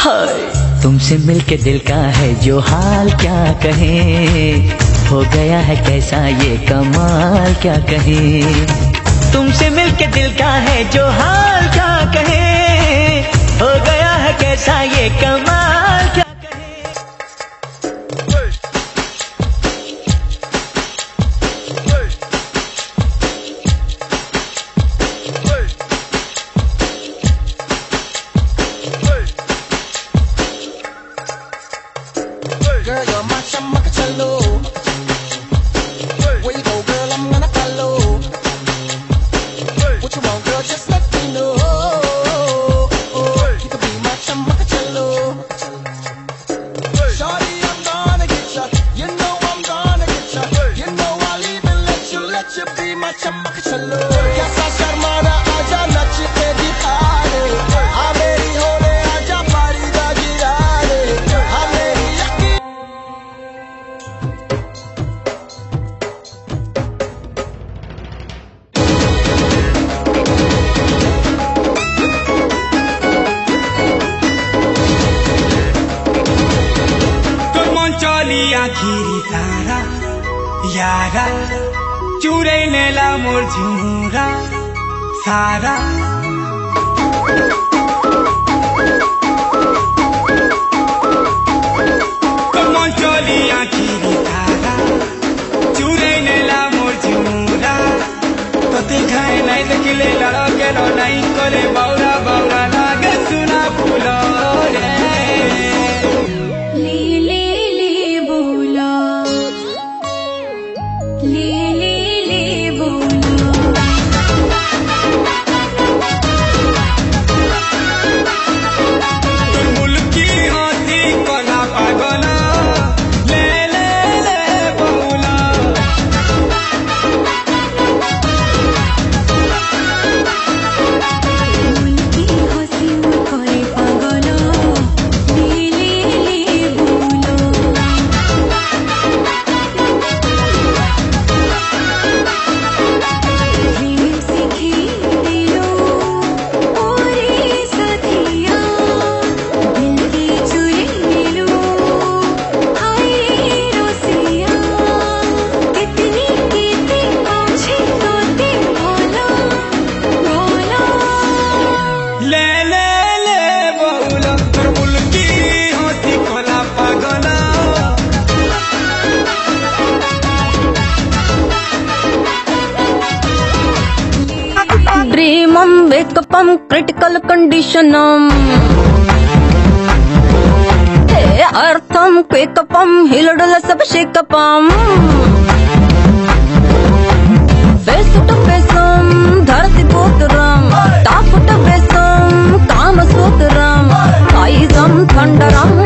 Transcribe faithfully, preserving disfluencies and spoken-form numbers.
तुमसे मिलके दिल का है जो हाल क्या कहें, हो गया है कैसा ये कमाल क्या कहें। तुमसे मिलके दिल का है जो हाल क्या कहें, हो गया है कैसा ये कमाल क्या Girl, you're my chamacachalo. Where you go, girl, I'm gonna follow. What you want, girl, just let me know. You could be my chamacachalo. Shawty, I'm gonna get ya. You know I'm gonna get ya. You know I'll even let you, let you be my chamacachalo. Yes, I sharmana, aaja nach ke dikhane. Aa meri hole, aaja pari da girane. Aa meri yaki. आखिरी तारा यारा चुरै नेला मोर झुरा सारा मन चली आखिरी तारा चुरै नेला मोर झुरा कतै खाए नै देखिले लडकेलो नै करे बाउरा बाउरा लागे सुना फुल रे Dreamum, wake up, um, critical condition, um. Hey, earthum, quake up, um, hilodala sab shake up, um. Face to face, um, dharati potram, top to face, um, kama sutram, eyes, um, thunderam.